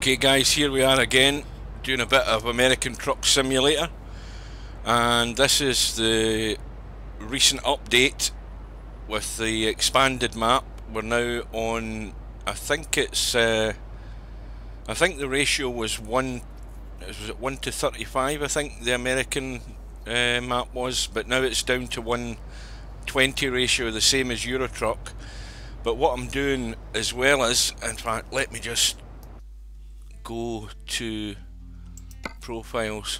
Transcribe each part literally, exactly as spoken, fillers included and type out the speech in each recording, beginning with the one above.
Okay guys, here we are again doing a bit of American Truck Simulator, and this is the recent update with the expanded map. We're now on, I think it's uh, I think the ratio was one was it one to thirty-five, I think the American uh, map was, but now it's down to one twenty ratio, the same as Euro Truck. But what I'm doing as well is, in fact, let me just go to profiles.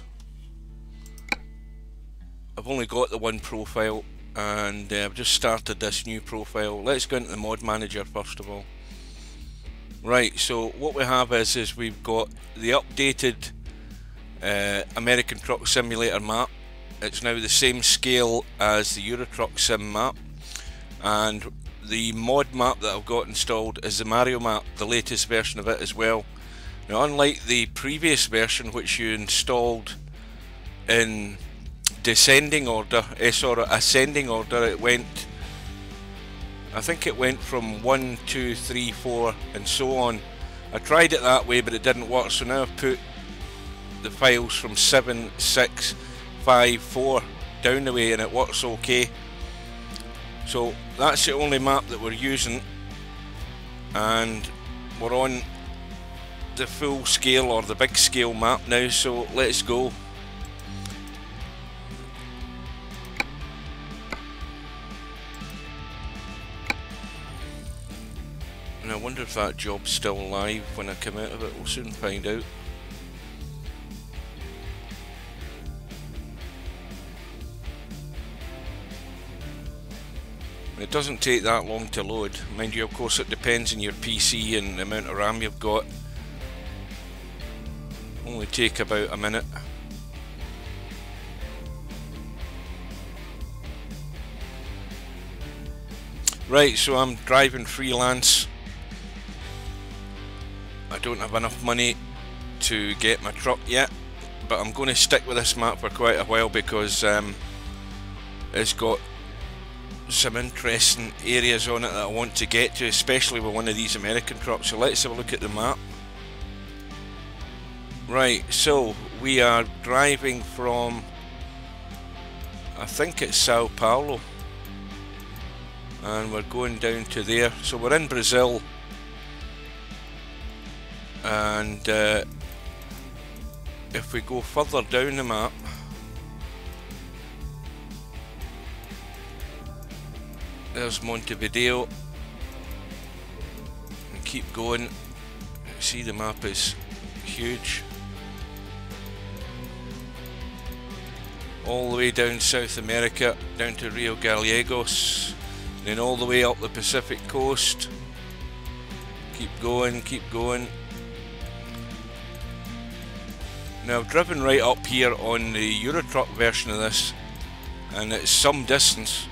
I've only got the one profile, and uh, I've just started this new profile. Let's go into the mod manager first of all. Right, so what we have is is we've got the updated uh, American Truck Simulator map. It's now the same scale as the Euro Truck Sim map, and the mod map that I've got installed is the Mario map, the latest version of it as well. Now, unlike the previous version, which you installed in descending order, eh, sorry, ascending order, it went, I think it went from one, two, three, four, and so on. I tried it that way, but it didn't work, so now I've put the files from seven, six, five, four down the way, and it works okay. So that's the only map that we're using, and we're on the full scale or the big scale map now, so let's go. And I wonder if that job's still live when I come out of it. We'll soon find out. It doesn't take that long to load. Mind you, of course, it depends on your P C and the amount of RAM you've got. Only take about a minute. Right, so I'm driving freelance. I don't have enough money to get my truck yet, but I'm going to stick with this map for quite a while because um, it's got some interesting areas on it that I want to get to, especially with one of these American trucks. So let's have a look at the map. Right, so we are driving from, I think it's Sao Paulo, and we're going down to there. So we're in Brazil, and uh, if we go further down the map, there's Montevideo, and keep going. See, the map is huge. All the way down South America, down to Rio Gallegos, and then all the way up the Pacific coast. Keep going, keep going. Now, I've driven right up here on the Euro Truck version of this, and it's some distance.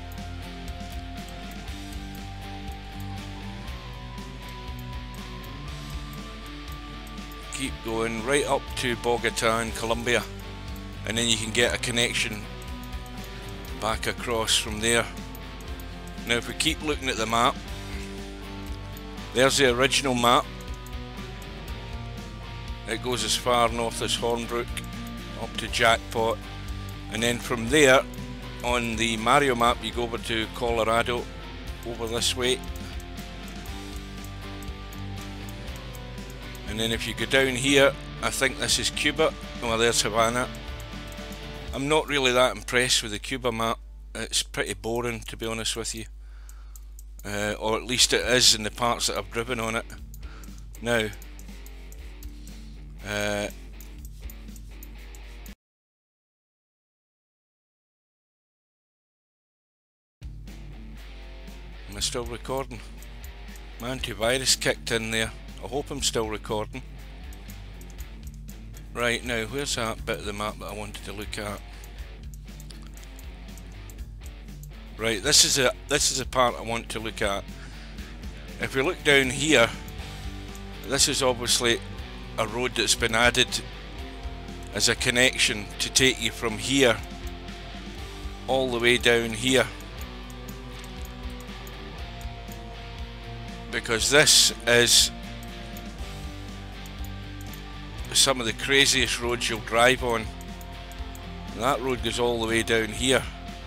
Keep going right up to Bogota in Colombia, and then you can get a connection back across from there. Now, if we keep looking at the map, there's the original map. It goes as far north as Hornbrook up to Jackpot, and then from there on the Mario map you go over to Colorado over this way, and then if you go down here, I think this is Cuba. Well, there's Havana. I'm not really that impressed with the Cuba map. It's pretty boring, to be honest with you, uh, or at least it is in the parts that I've driven on it. Now, uh, am I still recording? My antivirus kicked in there. I hope I'm still recording. Right, now where's that bit of the map that I wanted to look at? Right, this is a this is a part I want to look at. If we look down here, this is obviously a road that's been added as a connection to take you from here all the way down here, because this is some of the craziest roads you'll drive on. And that road goes all the way down here.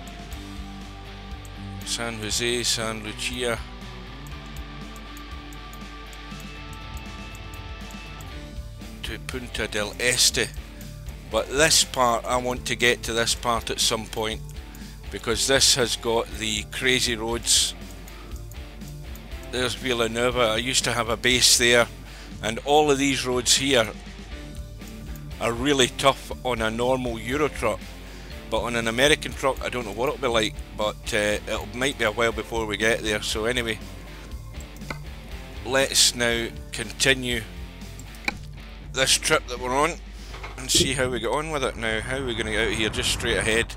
San Jose, San Lucia. To Punta del Este. But this part, I want to get to this part at some point, because this has got the crazy roads. There's Villanova. I used to have a base there, and all of these roads here are really tough on a normal Euro truck, but on an American truck I don't know what it'll be like, but uh, it might be a while before we get there. So anyway, let's now continue this trip that we're on and see how we get on with it. Now, how are we going to get out here? Just straight ahead.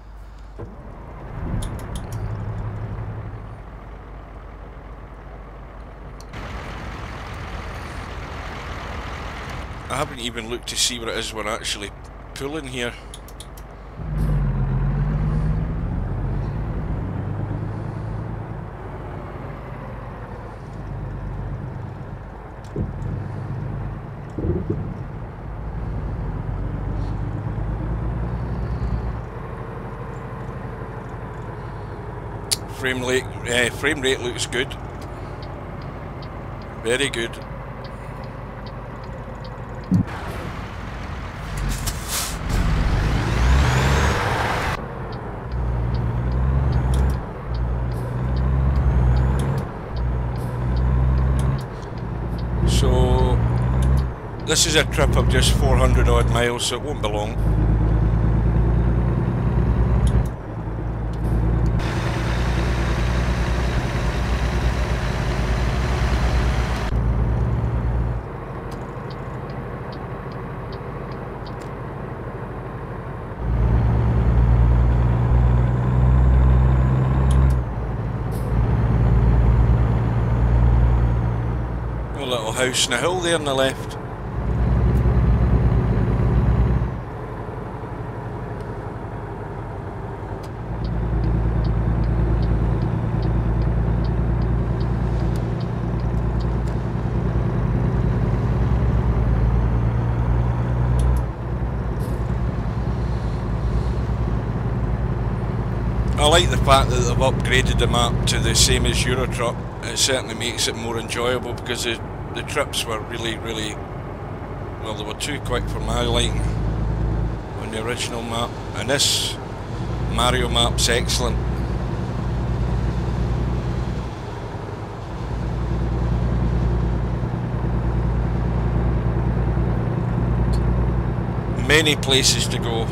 I haven't even looked to see what it is we're actually pulling here. Frame rate, uh, frame rate looks good. Very good. So this is a trip of just four hundred odd miles, so it won't be long. Little house in a hill there on the left. I like the fact that they've upgraded the map to the same as Euro Truck. It certainly makes it more enjoyable, because the, the trips were really, really, well, they were too quick for my liking on the original map, and this Mario map's excellent. Many places to go.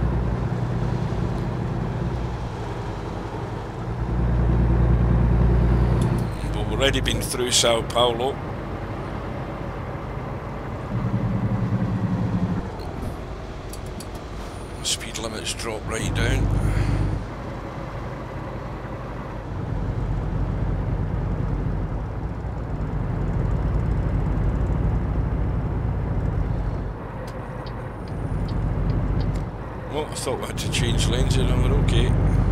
Already been through Sao Paulo. Speed limits drop right down. Well, I thought we had to change lanes here, and we're okay.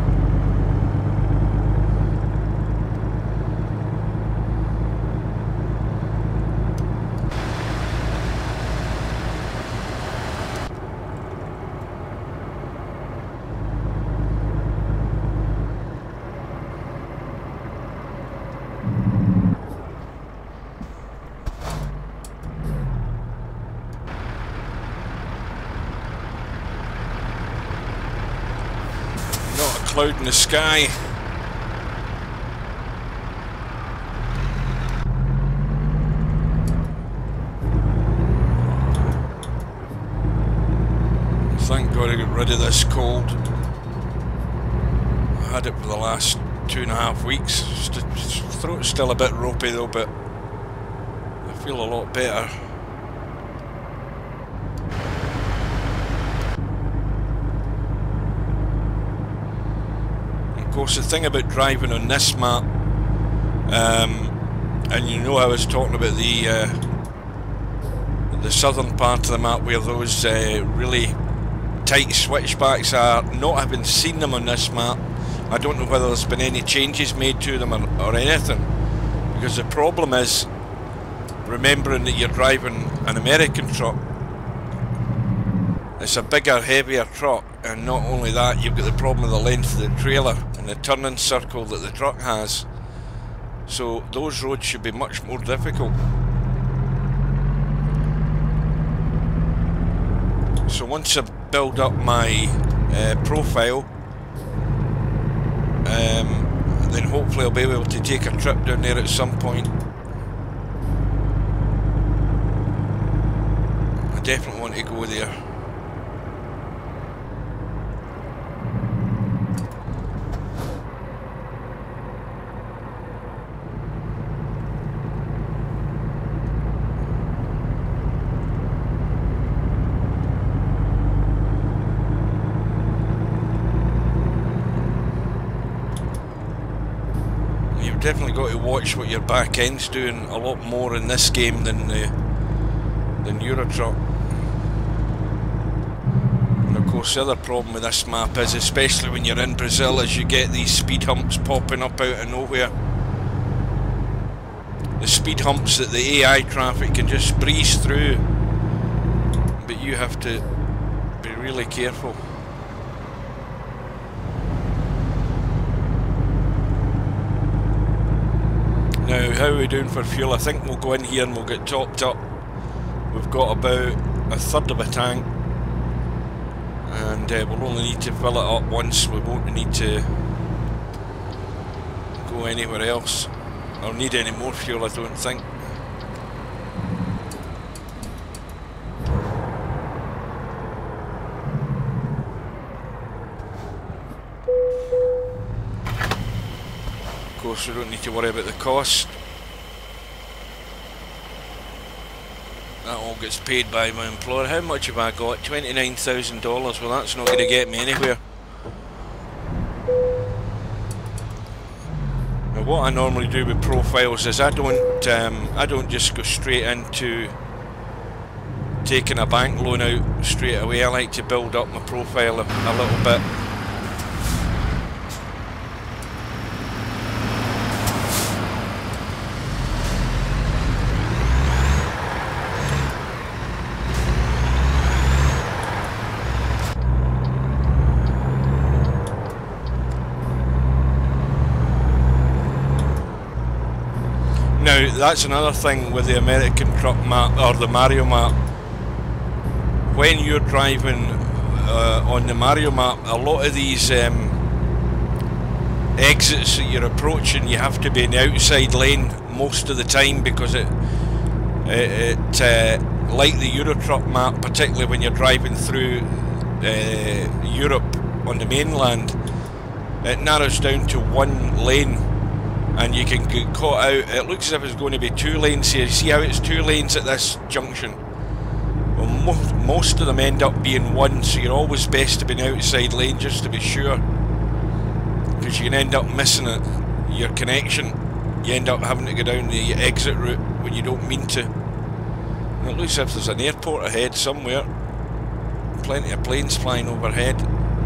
Cloud in the sky. Thank God I got rid of this cold. I had it for the last two and a half weeks. Throat's still a bit ropey though, but I feel a lot better. Of course, the thing about driving on this map, um, and you know I was talking about the uh, the southern part of the map where those uh, really tight switchbacks are, not having seen them on this map, I don't know whether there's been any changes made to them or, or anything, because the problem is remembering that you're driving an American truck it's a bigger, heavier truck, and not only that, you've got the problem of the length of the trailer and the turning circle that the truck has. So those roads should be much more difficult. So once I build up my uh, profile, um, then hopefully I'll be able to take a trip down there at some point. I definitely want to go there. Definitely got to watch what your back end's doing a lot more in this game than the than Euro Truck. And of course the other problem with this map is, especially when you're in Brazil, is you get these speed humps popping up out of nowhere. The speed humps that the A I traffic can just breeze through, but you have to be really careful. Now, how are we doing for fuel? I think we'll go in here and we'll get topped up. We've got about a third of a tank, and uh, we'll only need to fill it up once. We won't need to go anywhere else or need any more fuel, I don't think. Of course, we don't need to worry about the cost. That all gets paid by my employer. How much have I got? twenty-nine thousand dollars. Well, that's not going to get me anywhere. Now, what I normally do with profiles is I don't, um, I don't just go straight into taking a bank loan out straight away. I like to build up my profile a, a little bit. Now, that's another thing with the American truck map, or the Mario map. When you're driving uh, on the Mario map, a lot of these um, exits that you're approaching, you have to be in the outside lane most of the time, because it, it, it uh, like the Euro truck map, particularly when you're driving through uh, Europe on the mainland, it narrows down to one lane. And you can get caught out. It looks as if it's going to be two lanes here. See how it's two lanes at this junction? Well, mo most of them end up being one, so you're always best to be in the outside lane just to be sure, because you can end up missing it, your connection. You end up having to go down the exit route when you don't mean to. And it looks as if there's an airport ahead somewhere. Plenty of planes flying overhead.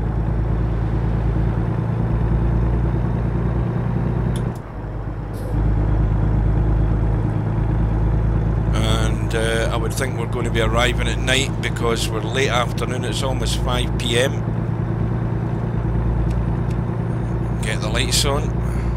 Uh, I would think we're going to be arriving at night because we're late afternoon. It's almost five P M Get the lights on.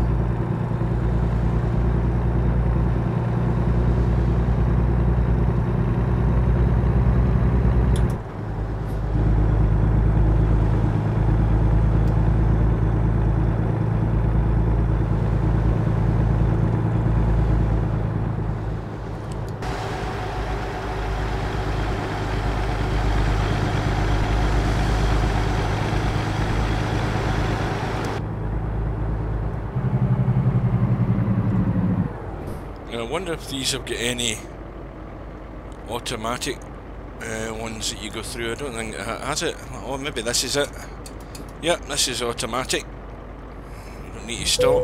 I wonder if these have got any automatic uh, ones that you go through. I don't think it has it. Oh, maybe this is it. Yep, this is automatic. You don't need to stop.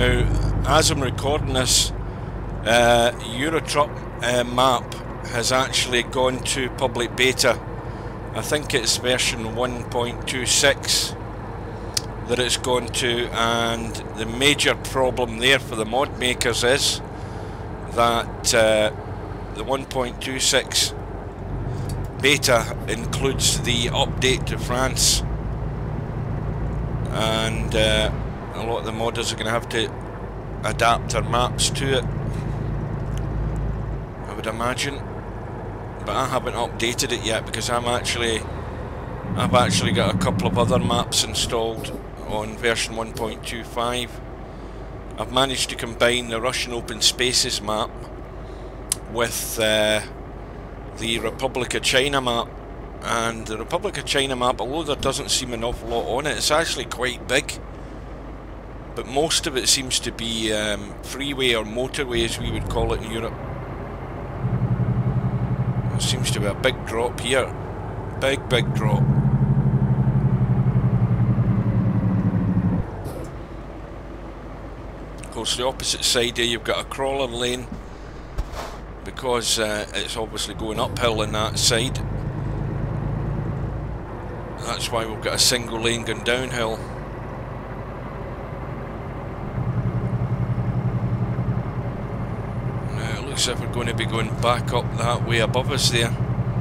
Now, as I'm recording this, uh, Eurotruck uh, map has actually gone to public beta. I think it's version one point two six that it's gone to, and the major problem there for the mod makers is that uh, the one point two six beta includes the update to France, and uh, a lot of the modders are going to have to adapt their maps to it, I would imagine. But I haven't updated it yet because I'm actually I've actually got a couple of other maps installed on version one point two five. I've managed to combine the Russian Open Spaces map with uh, the Republic of China map, and the Republic of China map, although there doesn't seem an awful lot on it, it's actually quite big, but most of it seems to be um, freeway or motorway, as we would call it in Europe. There seems to be a big drop here, big big drop. Of course, the opposite side here you've got a crawler lane, because uh, it's obviously going uphill in that side. That's why we've got a single lane going downhill. Now it looks like we're going to be going back up that way above us there.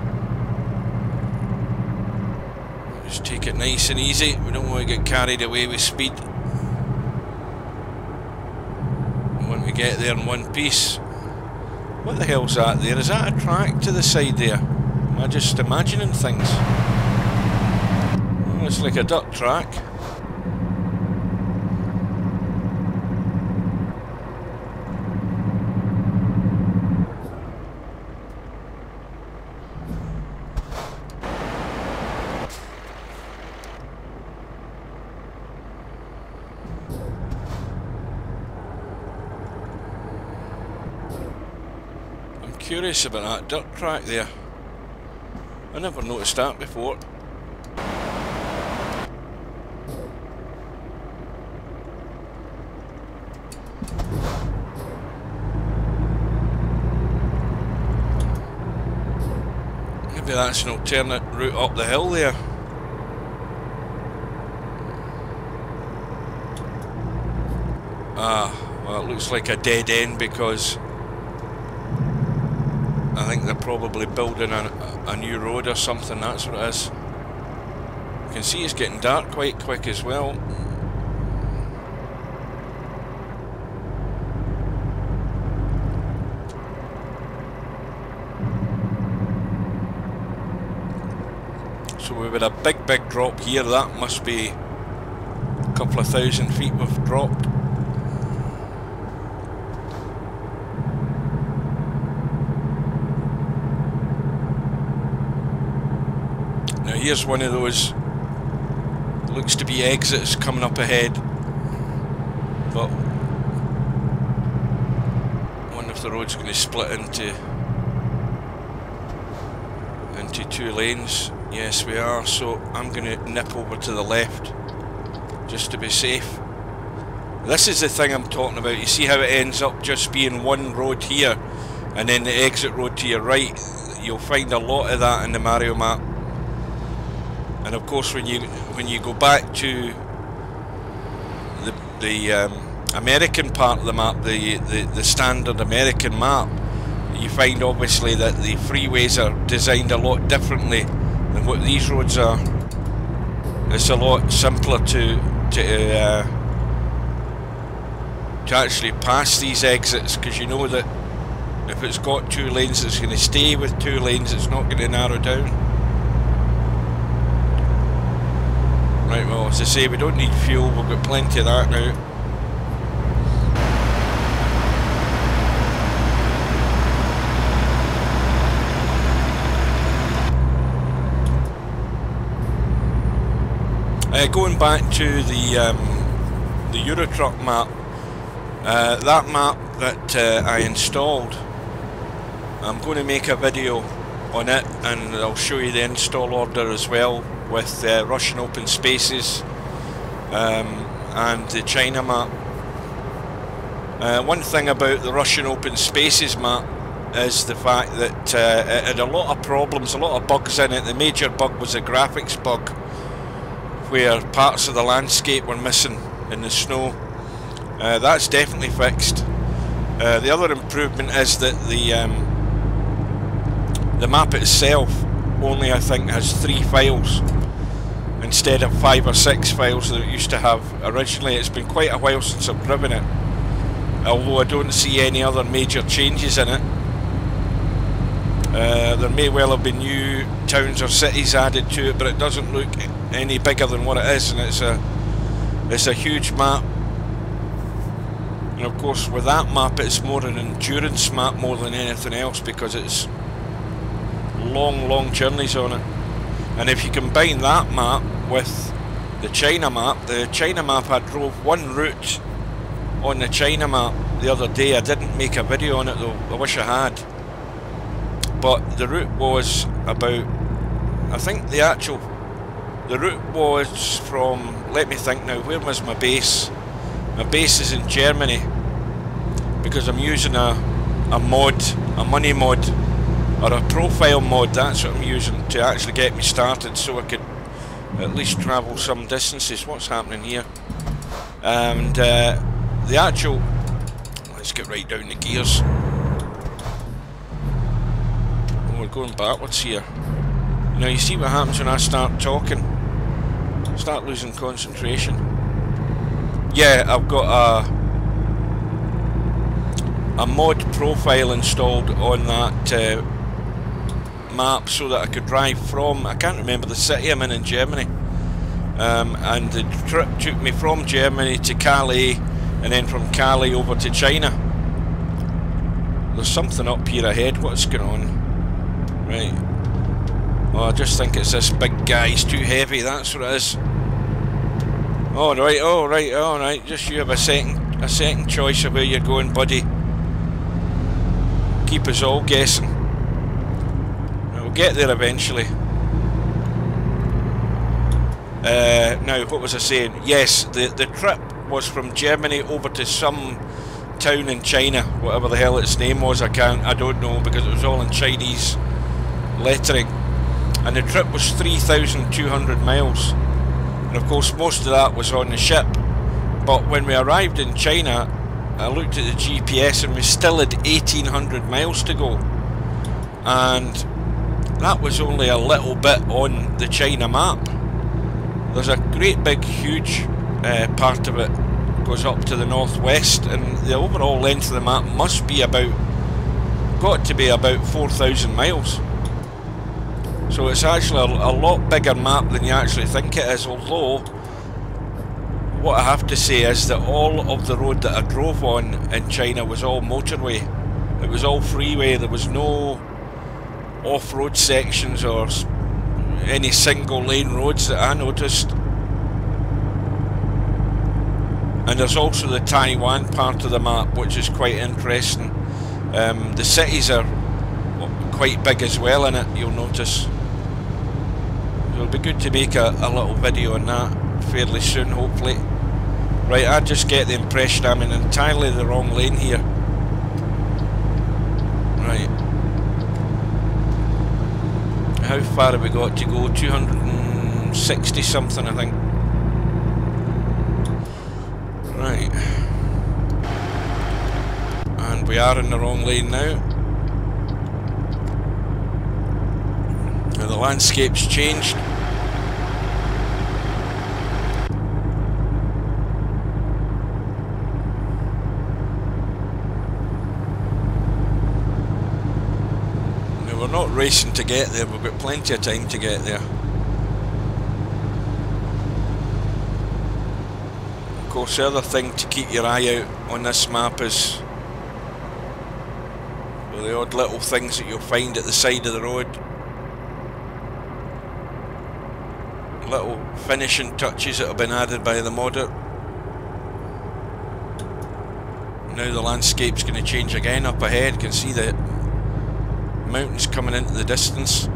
Just take it nice and easy, we don't want to get carried away with speed. We want to get there in one piece. What the hell's that there? Is that a track to the side there? Am I just imagining things? Oh, it's like a dirt track. Curious about that dirt track there. I never noticed that before. Maybe that's an alternate route up the hill there. Ah, well, it looks like a dead end because I think they're probably building a, a new road or something, that's what it is. You can see it's getting dark quite quick as well. So we've had a big big drop here, that must be a couple of thousand feet we've dropped. Here's one of those, looks to be exits coming up ahead, but I wonder if the road's going to split into into two lanes. Yes, we are, so I'm going to nip over to the left just to be safe. This is the thing I'm talking about. You see how it ends up just being one road here and then the exit road to your right? You'll find a lot of that in the Mario map. And of course, when you when you go back to the the um, American part of the map, the, the the standard American map, you find obviously that the freeways are designed a lot differently than what these roads are. It's a lot simpler to to uh, to actually pass these exits, because you know that if it's got two lanes, it's going to stay with two lanes. It's not going to narrow down. Right, well, as I say, we don't need fuel, we've got plenty of that now. Uh, going back to the um, the Eurotruck map, uh, that map that uh, I installed, I'm going to make a video on it, and I'll show you the install order as well, with uh, Russian Open Spaces um, and the China map. Uh, one thing about the Russian Open Spaces map is the fact that uh, it had a lot of problems, a lot of bugs in it. The major bug was a graphics bug, where parts of the landscape were missing in the snow. Uh, that's definitely fixed. Uh, the other improvement is that the um, the map itself only, I think, has three files instead of five or six files that it used to have originally. It's been quite a while since I've driven it, although I don't see any other major changes in it. Uh, there may well have been new towns or cities added to it, but it doesn't look any bigger than what it is, and it's a it's a huge map. And of course, with that map, it's more an endurance map more than anything else, because it's long, long journeys on it. And if you combine that map with the China map, the China map, I drove one route on the China map the other day. I didn't make a video on it though, I wish I had. But the route was about, I think the actual, the route was from, let me think now, where was my base? My base is in Germany, because I'm using a, a mod, a money mod, or a profile mod, that's what I'm using to actually get me started, so I could at least travel some distances. What's happening here? And uh, the actual, let's get right down the gears. Oh, we're going backwards here. Now you see what happens when I start talking, start losing concentration. Yeah, I've got a a mod profile installed on that uh, map so that I could drive from, I can't remember the city I'm in in Germany, um, and the trip took me from Germany to Calais, and then from Calais over to China. There's something up here ahead, what's going on? Right. Oh, I just think it's this big guy, he's too heavy, that's what it is. Oh right, oh right, oh right, just you have a second, a second choice of where you're going, buddy. Keep us all guessing. We'll get there eventually. Uh, now, what was I saying? Yes, the, the trip was from Germany over to some town in China, whatever the hell its name was, I can't, I don't know, because it was all in Chinese lettering. And the trip was three thousand two hundred miles. And of course most of that was on the ship, but when we arrived in China, I looked at the G P S and we still had eighteen hundred miles to go, and that was only a little bit on the China map. There's a great big huge uh, part of it goes up to the northwest, and the overall length of the map must be about, got to be about four thousand miles. So it's actually a, a lot bigger map than you actually think it is, although what I have to say is that all of the road that I drove on in China was all motorway. It was all freeway, there was no off-road sections or any single lane roads that I noticed. And there's also the Taiwan part of the map, which is quite interesting. Um, the cities are quite big as well in it, you'll notice. It'll be good to make a, a little video on that fairly soon, hopefully. Right, I just get the impression I'm in entirely the wrong lane here. Right. How far have we got to go? two hundred sixty something, I think. Right. And we are in the wrong lane now. Now the landscape's changed. We're not racing to get there, we've got plenty of time to get there. Of course, the other thing to keep your eye out on this map is the odd little things that you'll find at the side of the road. Little finishing touches that have been added by the modder. Now the landscape's going to change again up ahead, you can see the mountains coming into the distance.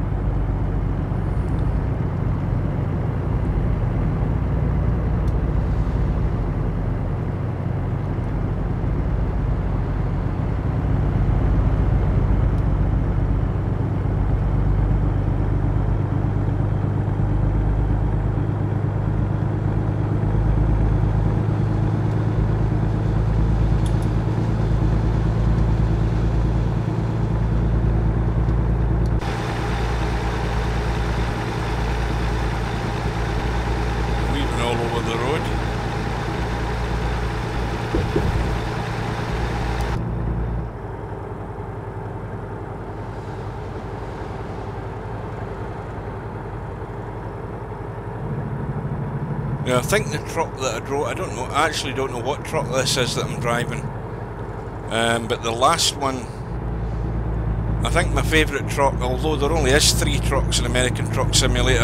Now, I think the truck that I drove, I don't know, I actually don't know what truck this is that I'm driving. Um, but the last one, I think my favourite truck, although there only is three trucks in American Truck Simulator,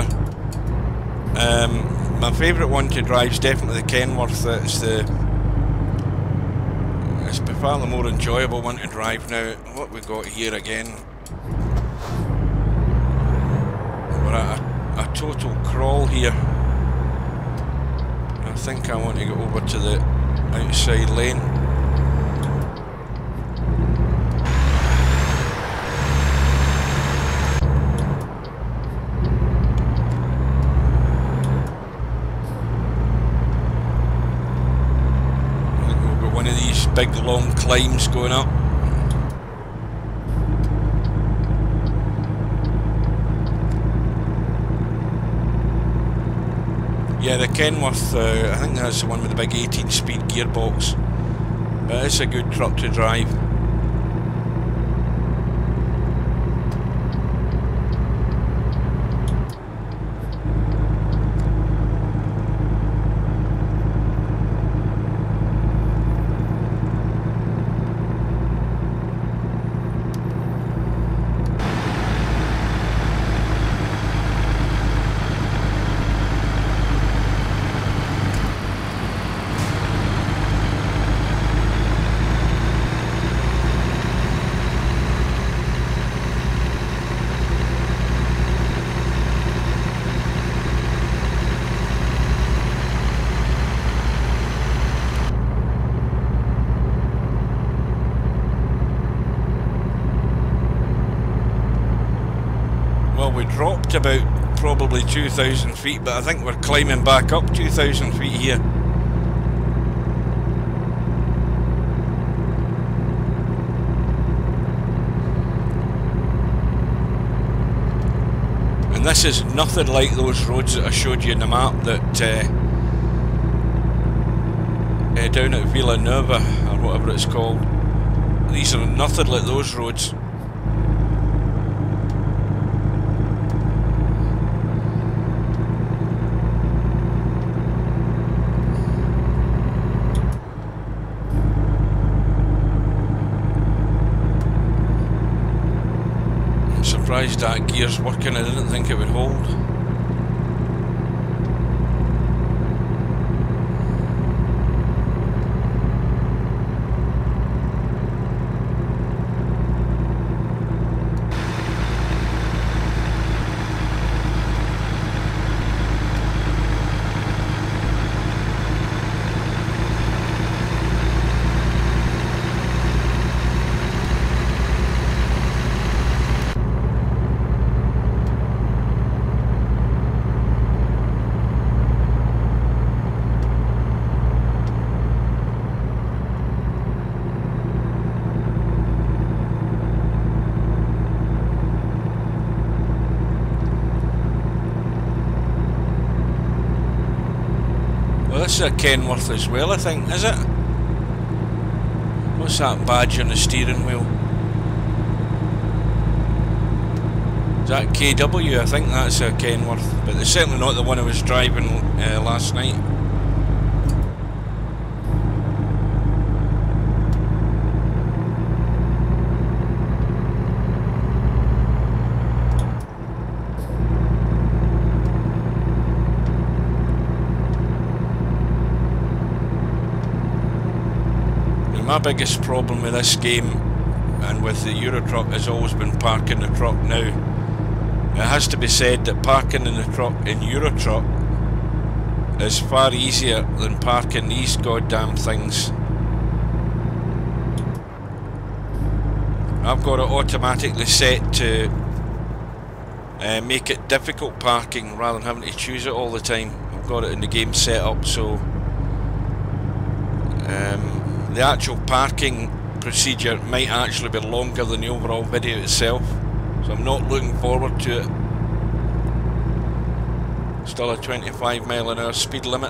um, my favourite one to drive is definitely the Kenworth. It's the it's by far the more enjoyable one to drive. Now, what we got here again? We're at a, a total crawl here. I think I want to go over to the outside lane. Big long climbs going up. Yeah, the Kenworth, uh, I think that's the one with the big eighteen speed gearbox. But it's a good truck to drive. We dropped about probably two thousand feet, but I think we're climbing back up two thousand feet here. And this is nothing like those roads that I showed you in the map that uh, uh, down at Villanova or whatever it's called. These are nothing like those roads. Surprised that gear's working. I didn't think it would hold. This is a Kenworth as well, I think, is it? What's that badge on the steering wheel? Is that K W? I think that's a Kenworth, but it's certainly not the one I was driving uh, last night. My biggest problem with this game and with the Euro Truck has always been parking the truck. Now, it has to be said that parking in the truck in Euro Truck is far easier than parking these goddamn things. I've got it automatically set to uh, make it difficult parking rather than having to choose it all the time. I've got it in the game set up so um, the actual parking procedure might actually be longer than the overall video itself, so I'm not looking forward to it. Still a twenty-five mile an hour speed limit.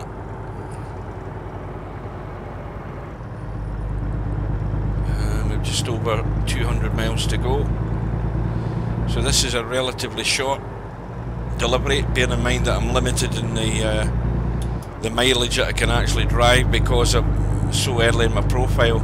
Um, we've just over two hundred miles to go. So this is a relatively short delivery, bearing in mind that I'm limited in the uh, the mileage that I can actually drive because I'm so early in my profile.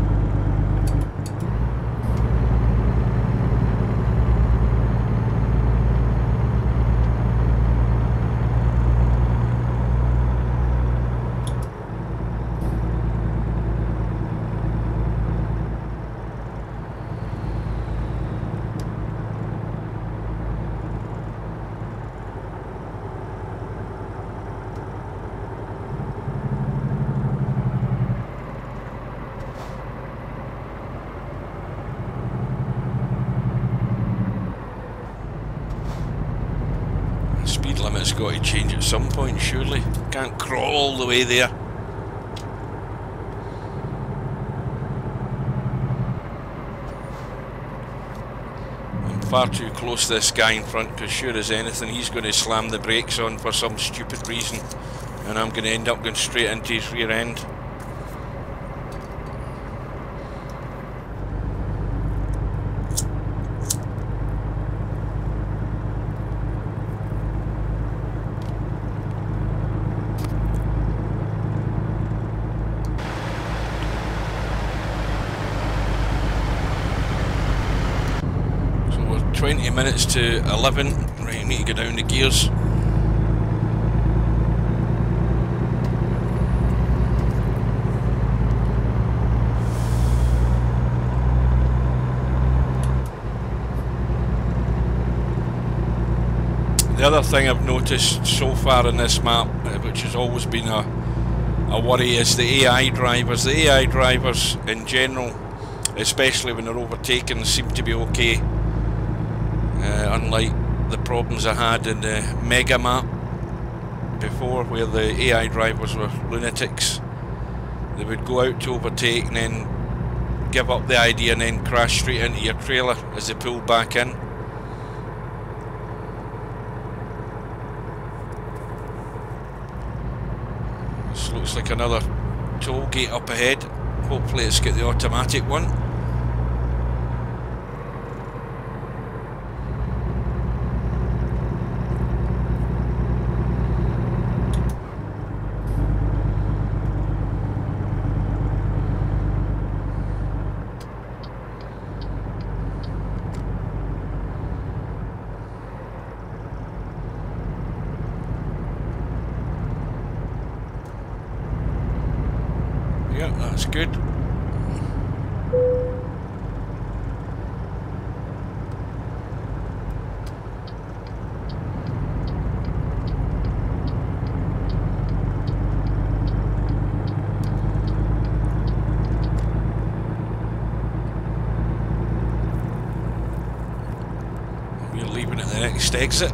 Speed limit's got to change at some point, surely. Can't crawl all the way there. I'm far too close to this guy in front, because sure as anything he's going to slam the brakes on for some stupid reason, and I'm going to end up going straight into his rear end. twenty minutes to eleven. Right, I need to go down the gears. The other thing I've noticed so far in this map, which has always been a, a worry, is the A I drivers. The A I drivers in general, especially when they're overtaken, seem to be okay. Uh, unlike the problems I had in the mega map before, where the A I drivers were lunatics. They would go out to overtake and then give up the idea and then crash straight into your trailer as they pull back in. This looks like another toll gate up ahead. Hopefully it's got the automatic one. Yeah, that's good. We're leaving at the next exit.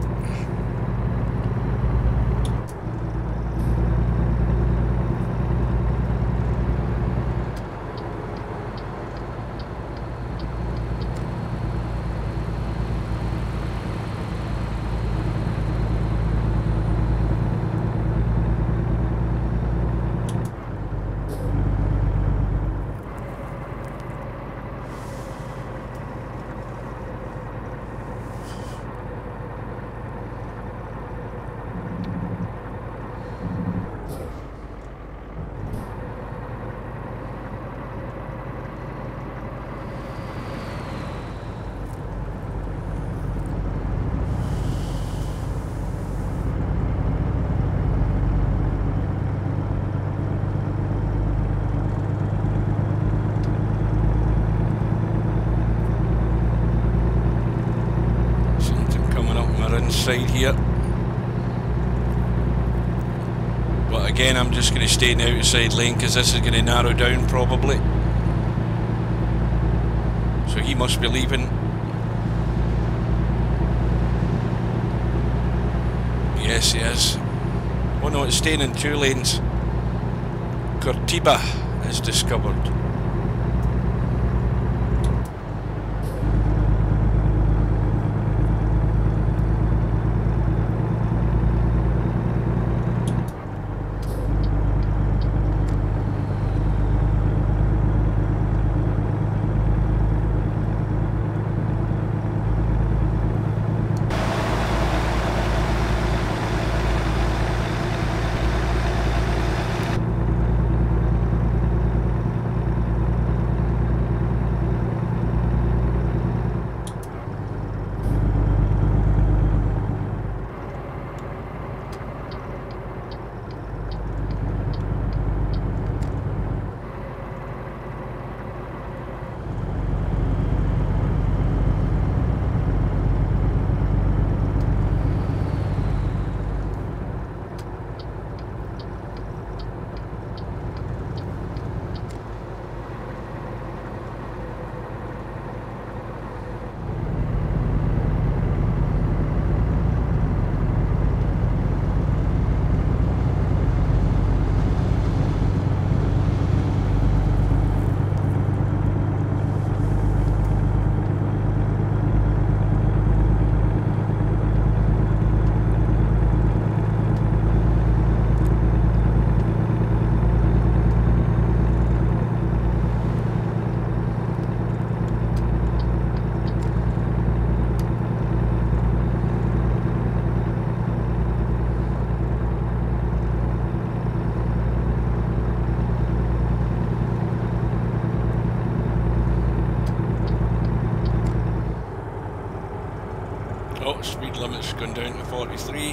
Side here, but again I'm just going to stay in the outside lane because this is going to narrow down probably. So he must be leaving. Yes, he is. Oh no, it's staying in two lanes. Curitiba is discovered. going down to forty-three.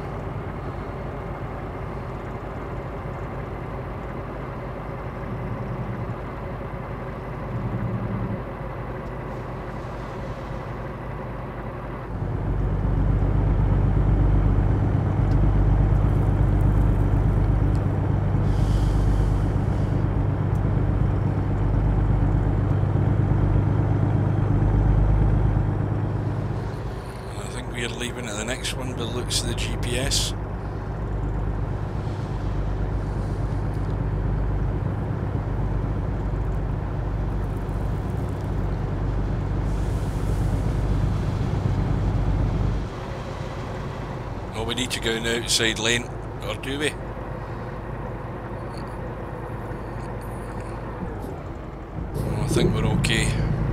We're leaving at the next one, but looks at the G P S. Oh, we need to go in the outside lane, or do we? Oh, I think we're okay.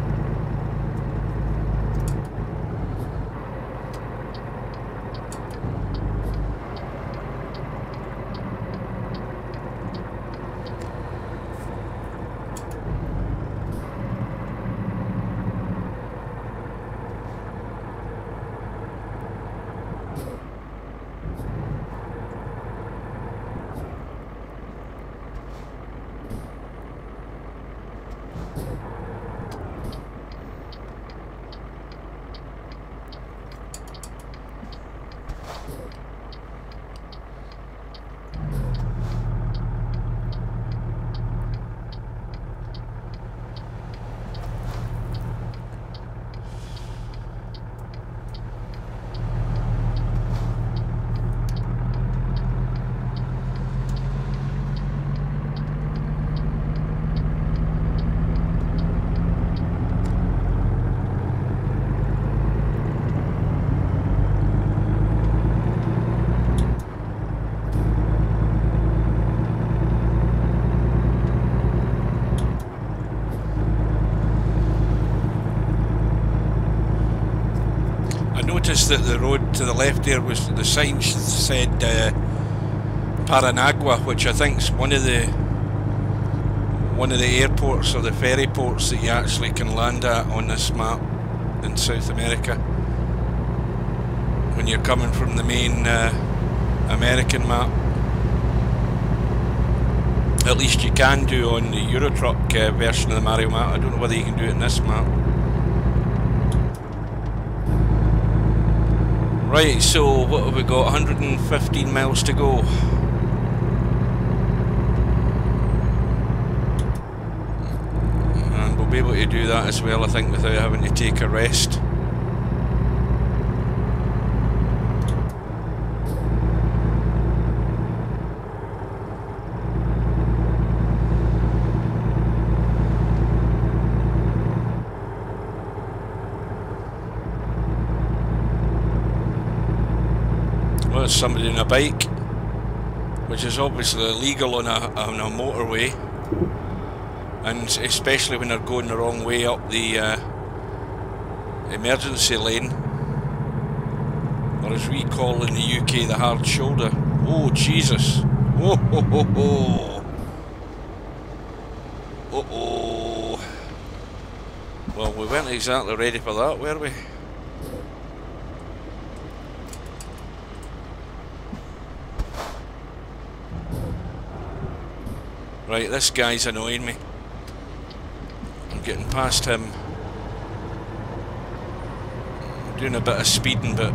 Noticed that the road to the left there was, the sign said uh, Paranagua, which I think is one of the one of the airports or the ferry ports that you actually can land at on this map in South America when you're coming from the main uh, American map. At least you can do on the Eurotruck uh, version of the Mario map. I don't know whether you can do it in this map. Right, so what have we got? one hundred fifteen miles to go. And we'll be able to do that as well, I think, without having to take a rest. Well, there's somebody on a bike, which is obviously illegal on a, on a motorway, and especially when they're going the wrong way up the uh, emergency lane, or as we call in the U K, the hard shoulder. Oh Jesus! Oh ho ho ho! Uh oh! Well, we weren't exactly ready for that, were we? Right, this guy's annoying me. I'm getting past him. I'm doing a bit of speeding, but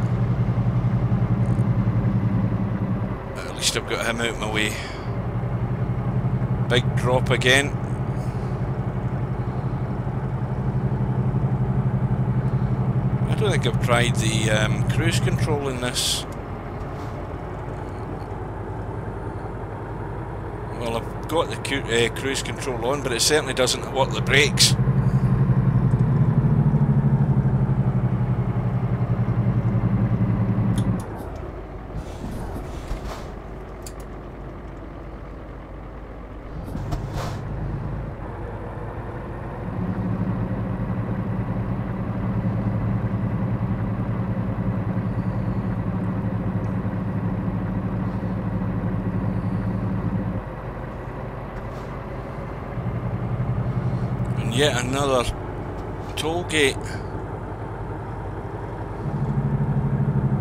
at least I've got him out of my way. Big drop again. I don't think I've tried the um, cruise control in this. Well, I've got the cu uh, cruise control on, but it certainly doesn't work the brakes. Yet another toll gate.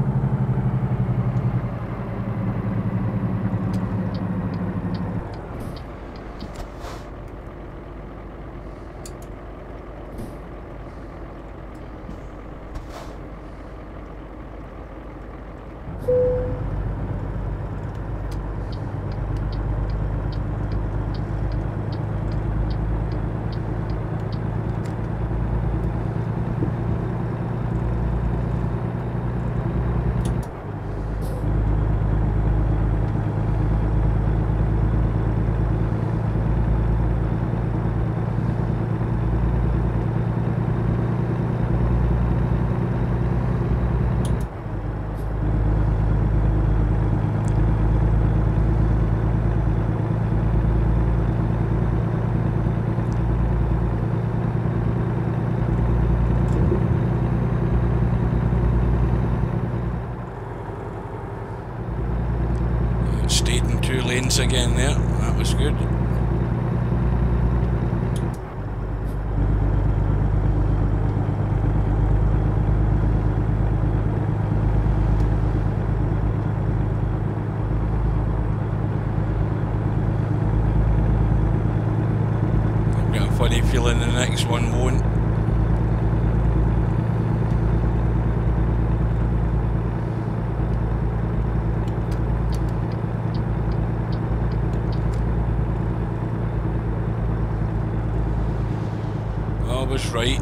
It stayed in two lanes again there, that was good. I've got a funny feeling the next one won't. I was right.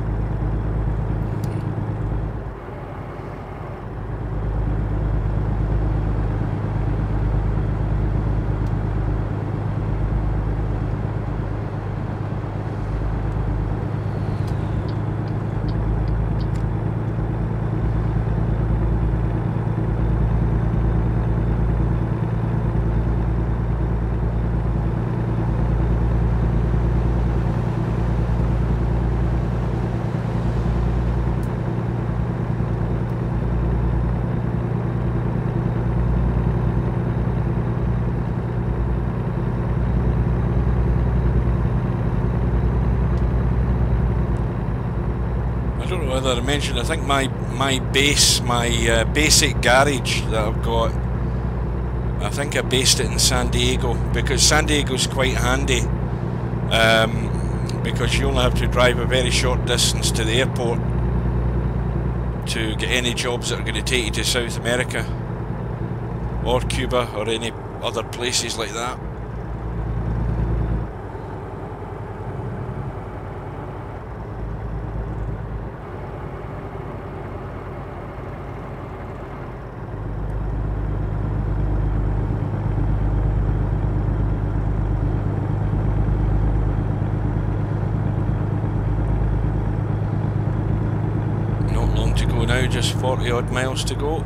Whether I mentioned, I think my my base, my uh, basic garage that I've got, I think I based it in San Diego, because San Diego's quite handy, um, because you only have to drive a very short distance to the airport to get any jobs that are going to take you to South America or Cuba or any other places like that. Now just forty odd miles to go.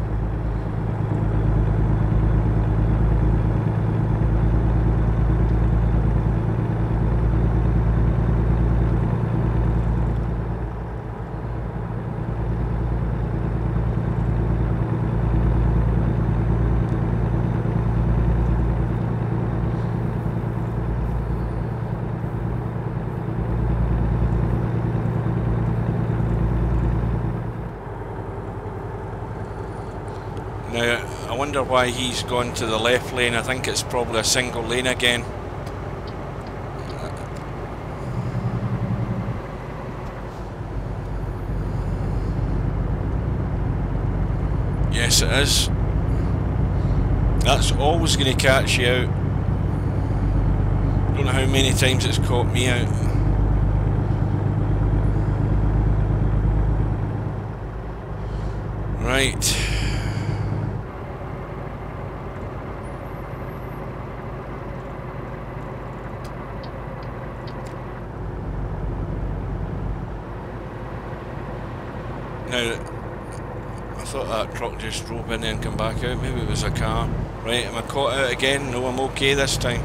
Now, I wonder why he's gone to the left lane. I think it's probably a single lane again. Yes, it is. That's always going to catch you out. Don't know how many times it's caught me out. Right. Now, I thought that truck just drove in and come back out. Maybe it was a car. Right, am I caught out again? No, I'm okay this time.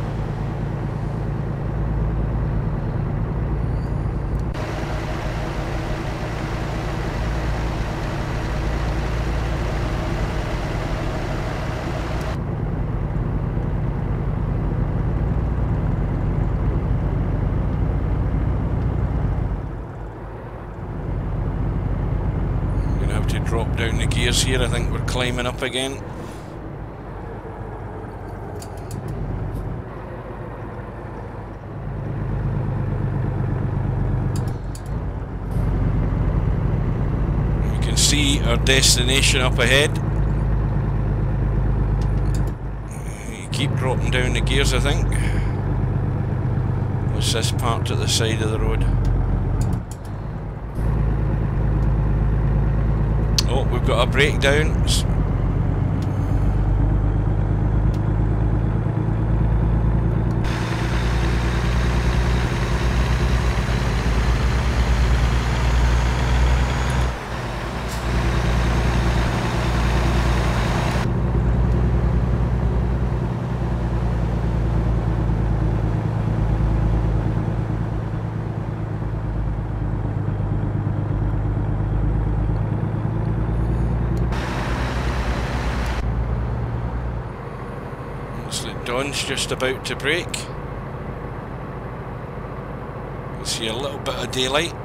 Drop down the gears here. I think we're climbing up again. We can see our destination up ahead. You keep dropping down the gears, I think. What's this part at the side of the road? Oh, we've got a breakdown. Looks like dawn's just about to break. You see a little bit of daylight.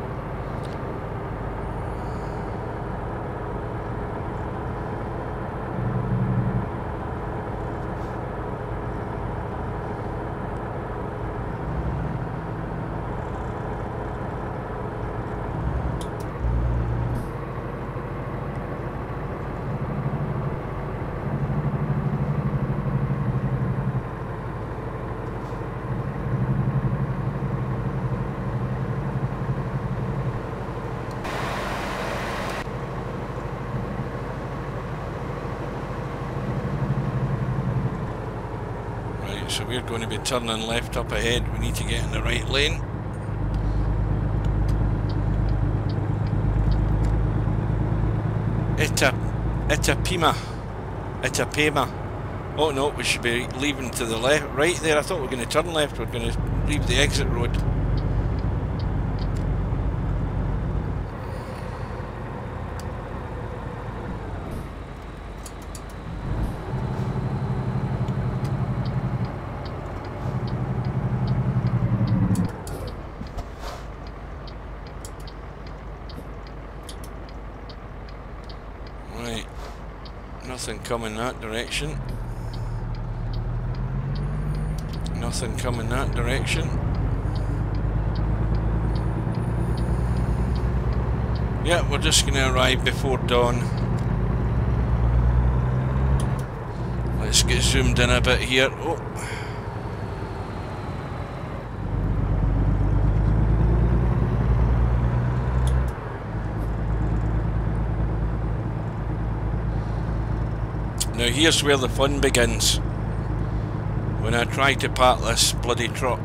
So we're going to be turning left up ahead. We need to get in the right lane. Ita, Itapema, Itapema. Oh no, we should be leaving to the left, right there. I thought we were going to turn left. We're going to leave the exit road. Nothing coming that direction. Nothing coming that direction. Yeah, we're just going to arrive before dawn. Let's get zoomed in a bit here. Oh. Now here's where the fun begins, when I try to park this bloody truck.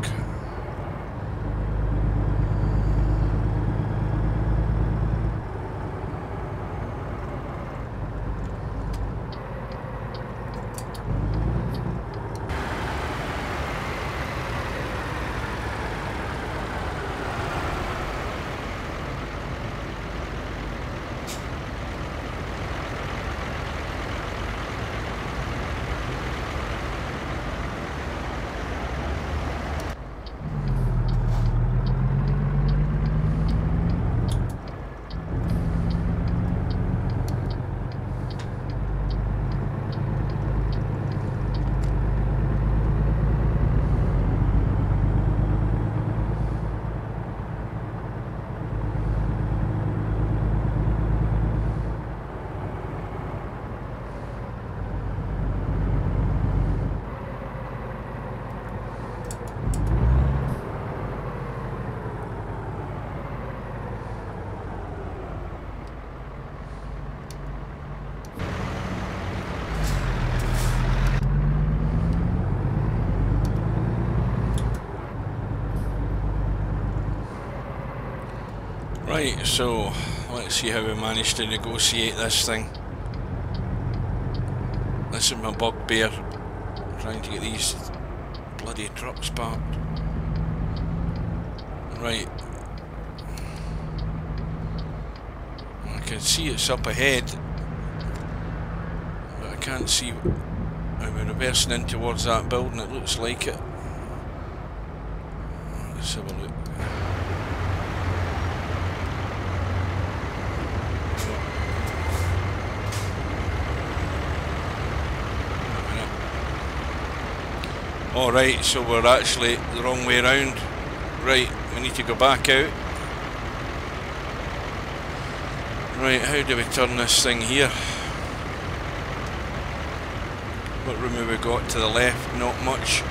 Right, so let's see how we manage to negotiate this thing. This is my bugbear, trying to get these bloody trucks parked. Right, I can see it's up ahead, but I can't see. I'm reversing in towards that building, it looks like it. Let's have a look. Alright, so we're actually the wrong way around. Right, we need to go back out. Right, how do we turn this thing here? What room have we got to the left? Not much.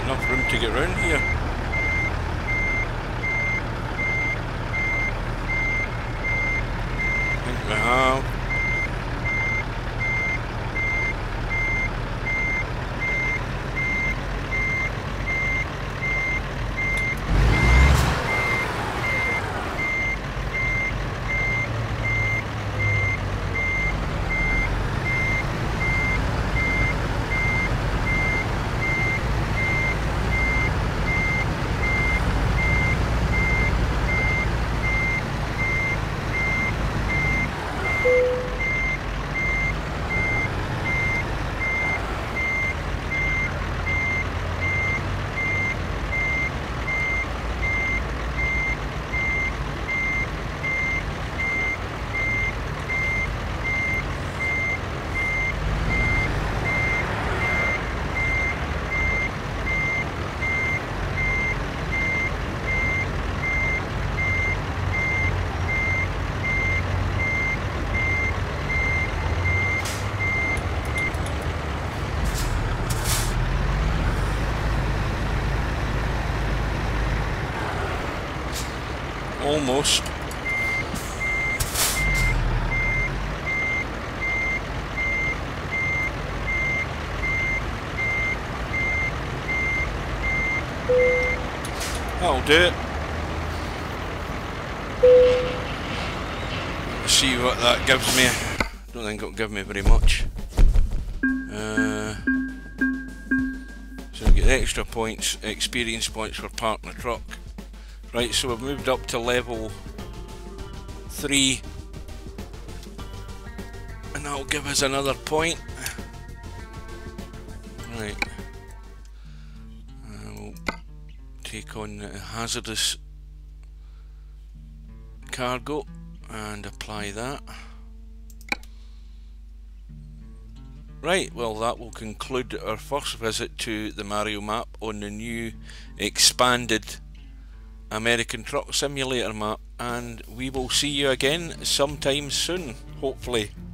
enough room to get round here. I think we have. Almost. That'll do it. Let's see what that gives me. Don't think it'll give me very much. Uh, so we get extra points, experience points for parking the truck. Right, so we've moved up to level three, and that'll give us another point. Right, uh, we'll take on the hazardous cargo and apply that. Right, well that will conclude our first visit to the Mario map on the new expanded American Truck Simulator map, and we will see you again sometime soon, hopefully.